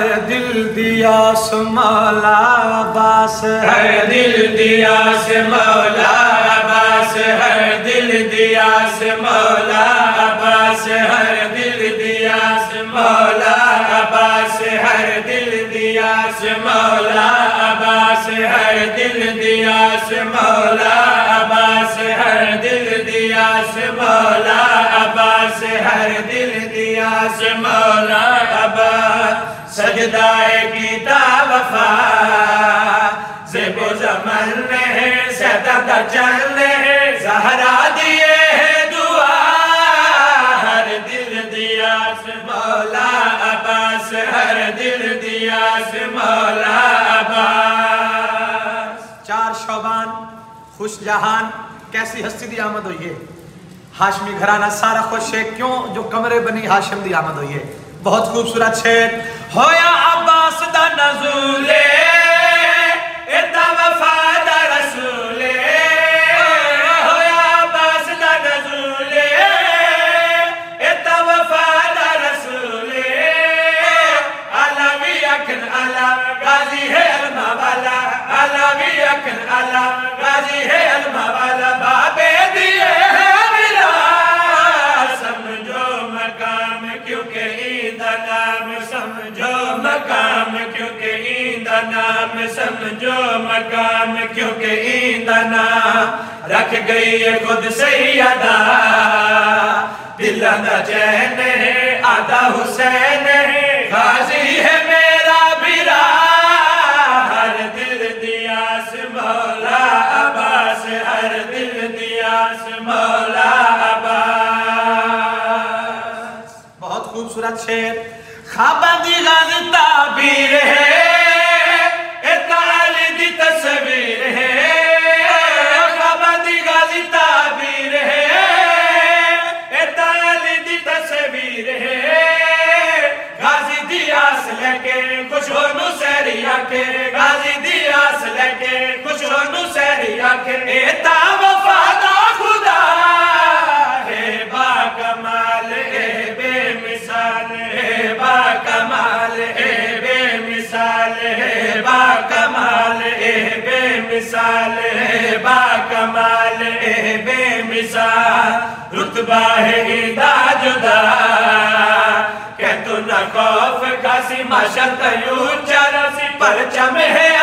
दिल दिया से मौला अब्बास, हर दिल दिया से मौला अब्बास, हर दिल दिया से मौला अब्बास, हर दिल दिया से मौला अब्बास, हर दिल दिया से मौला अब्बास, हर दिल दिया से मौला अब्बास, हर दिल दिया से मौला अब्बास, हर दिल दिया से मौला अब्बास। सजदाए कीता वफा ज़ेबो ज़मन ने सदा चल ज़हरा दिए दुआ, हर दिल दिया से मौला अब्बास, हर दिल दिया से मौला अब्बास। 4 शौबान खुश जहान कैसी हस्ती दी आमद हुई है। हाशमी घराना सारा खुश है, क्यों जो कमरे बनी हाशिम दी आमद हुई है। बहुत खूबसूरत शेर होया अब्बास दा नज़ूले इता वफादा रसूले, होया अब्बास दा नज़ूले इता वफादा रसूले, अलावी अखन अला गाजी है अलमा वाला, अलावी अखन अला गाजी है अलमा वाला, बाबे दिए है मिला समझो मकाम क्योंकि ईंदा नाम, समझो मकाम क्योंकि ईंदा नाम, समझो मकाम क्योंकि ईंदा नाम। रख गई है खुद सही अदा दिल दा चैन है, आदा हुसैन है गाजी है मेरा बिरा, हर दिल दिया से मौला अब्बास, हर दिल दिया से मौला अब्बास। बहुत खूबसूरत शेर ख्वाबा दी गाज़ी ताबीर है, ताली दी तस्वीर है, ख्वाबा दी गाज़ी ताबीर है, ताली दी तस्वीर है, गाजी दी आस लेके खुश हो नु सहरी आके, गाजी दी आस लेके खुश हो नु सहरी आके, एता वफादा खुदा है बा कमाल है बेमिसाल है, बा कमाल है बेमिसाल है, बा कमाल है बेमिसाल है, बा कमाल है बेमिसाल। रुतबा है ईदा जुदा के तू न खौफ खासी माशर तयू चरसी परचम है